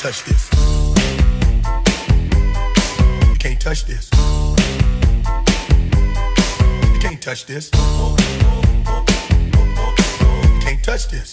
touch this. You can't touch this. You can't touch this. You can't touch this.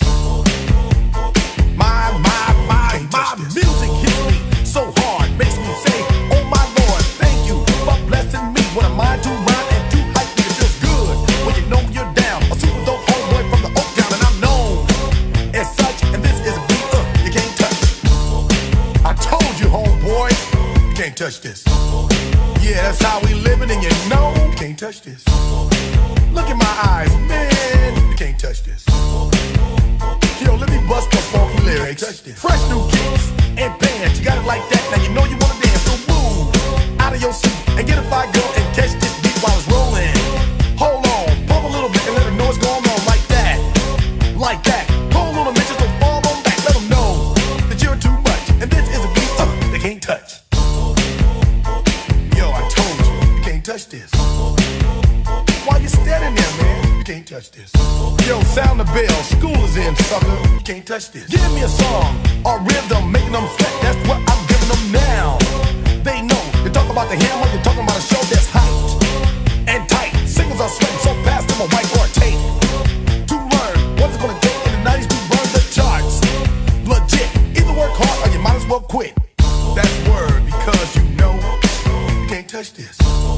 My music hits me so hard, makes me say, oh my Lord, thank you for blessing me. What a mind to rhyme and to hype me, it feels good when you know you're down. A super dope homeboy from the Oak Town, and I'm known as such. And this is a beat you can't touch. I told you, homeboy, you can't touch this. Yeah, that's how we living, and you know you can't touch this. Look in my eyes, man, you can't touch this. Yo, let me bust the funky lyrics. Fresh new kicks and bands, you got it like that. Now you know you wanna dance, so move out of your seat and get a fire girl and catch this beat while it's rolling. Hold on, pump a little bit and let them know what's going on like that. Like that. Hold on a minute, just don't fall on back. Let them know that you're too much. And this is a beat they can't touch. Yo, I told you, you can't touch this. Why you standing there, man? You can't touch this. Yo, sound the bell, school is in, sucker. You can't touch this. Give me a song or rhythm, making them sweat. That's what I'm giving them now. They know. You talk about the hammer, you're talking about a show that's hyped and tight. Singles are sweating so fast, I'm a whiteboard tape. To learn what it's gonna take in the 90s to burn the charts. Legit. Either work hard or you might as well quit. That's word, because you know you can't touch this.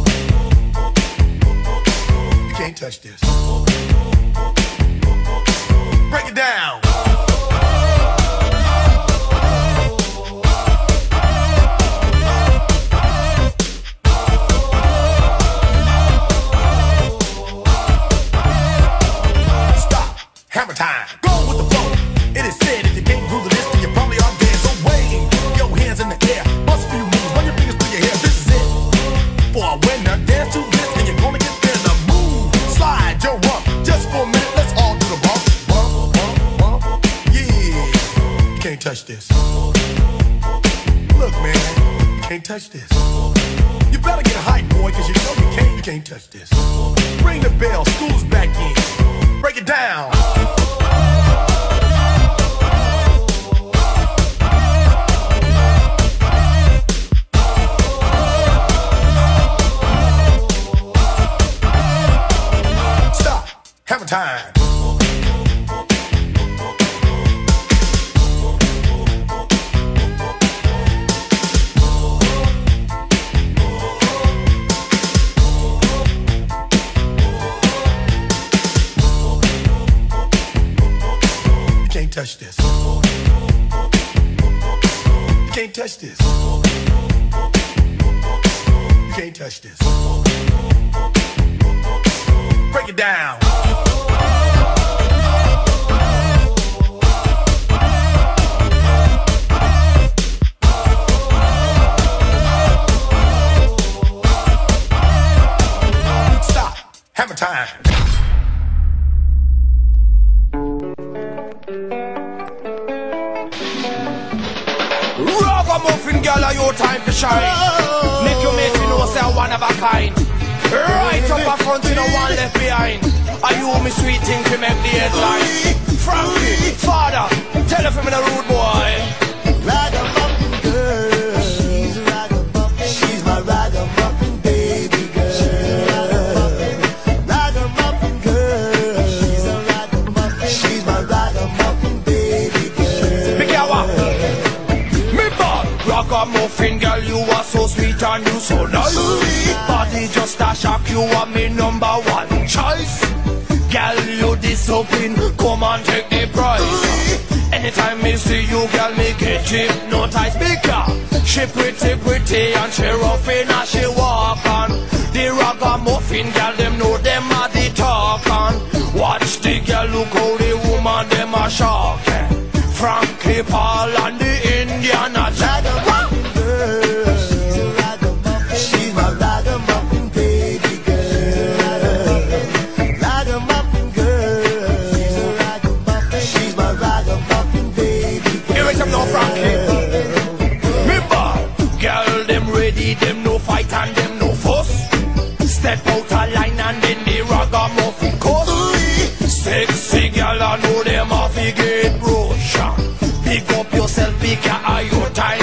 You can't touch this. Break it down. Stop. Hammer time. Go with the flow. It is said if you can't groove to this, then you probably are dead. So wave your hands in the air. Bust a few moves. Run your fingers through your hair. This is it. For a winner, dance to this, and you're gonna get there. The move. Slide your rump. Just for a minute, let's all do the bump. Bump, bump, bump. Yeah. You can't touch this. Look, man. You can't touch this. You better get hype, boy, cause you know you can't touch this. Ring the bell, school's back in. Break it down. Stop. Hammer time. You can't touch this. You can't touch this. You can't touch this. Break it down. Stop. Hammer time. Ragamuffin girl, are your time to shine. Make you make me know say I'm one of a kind. Right up a front, you know one left behind. Are you me sweet thing to make the headline? Frankie, father, tell her from the rude boy. Ragamuffin girl, she's a ragamuffin. She's my ragamuffin baby girl. Ragamuffin girl, she's a ragamuffin. She's my ragamuffin baby girl. Big yawa. Me bad ragamuffin girl, you are so sweet and you so nice. Body just a shock, you are me number one choice. Girl, you discipline, come and take the prize. Anytime me see you, girl, me get hypnotized. Because she pretty and she rough in as she walk on. The ragamuffin girl, them know them are the talk on. Watch the girl, look how the woman them are shocking. Frankie Paul and the Indian are Ragamuffin girl, she's a ragamuffin. She's my ragamuffin baby girl. Ragamuffin girl, she's a ragamuffin. She's my ragamuffin baby girl. Here is them no Frankie. Me ball, girl, them ready, them no fight and them no fuss. Step out a line and then the ragamuffin cuss. Sexy girl, I know them off, you get brush. Pick up yourself, pick your eye, your time.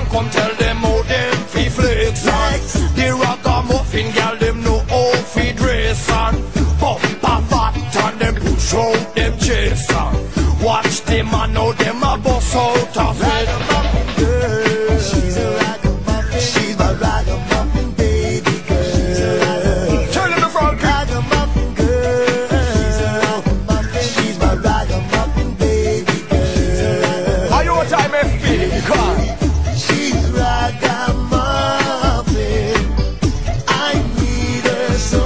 come tell them how them fi flex on. The ragamuffin gal them know how fi dress on. Bumper fat and them push out them chest on. Watch them and now them a bust out of it. Ragamuffin girl, she's a ragamuffin. She's my ragamuffin baby girl. Tell them the front. Ragamuffin girl, she's a ragamuffin. She's my ragamuffin baby girl. Are you a time FB? Come. She's ragamuffin. I need her so.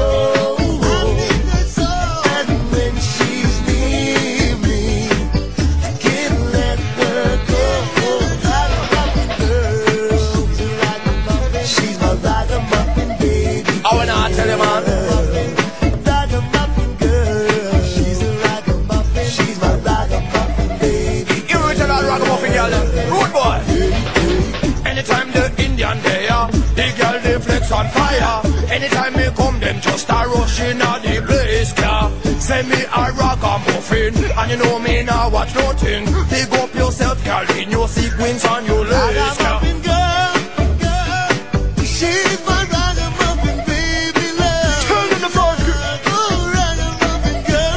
And when she's near me, can't let her go. Ragamuffin girl, she's my ragamuffin baby. I wanna tell you, man. Ragamuffin girl, she's a ragamuffin. She's my ragamuffin baby. You tell that ragamuffin girl, rude boy. Anytime the Indian there, the girl they flex on fire. Anytime me come, them just a rush in a the place car. Send me a ragamuffin, and you know me now watch nothing. Big up yourself, girl, in your sequins and your lace car. Ragamuffin girl, she's my ragamuffin baby love. Tell them the front. Oh, ragamuffin girl,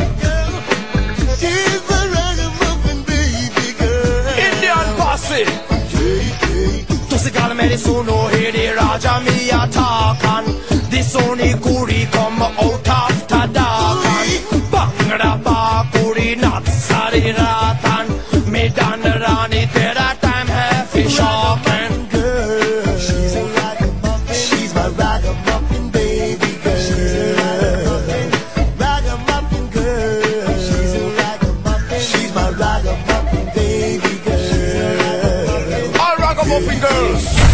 she's my ragamuffin baby girl. Indian posse. To see girl me the sono hear the Raja me attack and the Sony Kuri come out after dark and Bangra Bakuri not sorry ratan me dan rani tera time have fish and Girl, she's a ragamuffin. She's my ragamuffin baby girl. Ragamuffin girl, she's a ragamuffin. She's my ragamuffin baby girl. all ragamuffin girls.